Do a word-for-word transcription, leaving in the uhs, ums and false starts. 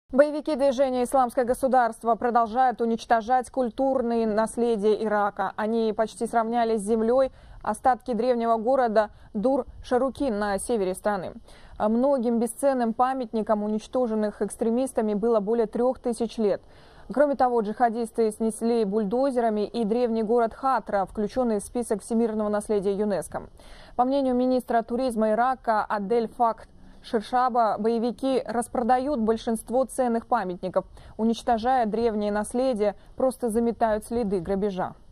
Боевики движения «Исламское государство» продолжают уничтожать культурные наследия Ирака. Они почти сравняли с землей остатки древнего города Дур-Шарукин на севере страны. Многим бесценным памятникам, уничтоженных экстремистами, было более трех тысяч лет. Кроме того, джихадисты снесли бульдозерами и древний город Хатра, включенный в список всемирного наследия ЮНЕСКО. По мнению министра туризма Ирака Адель Фахд Ширшаба, боевики распродают большинство ценных памятников, уничтожая древнее наследие, просто заметают следы грабежа.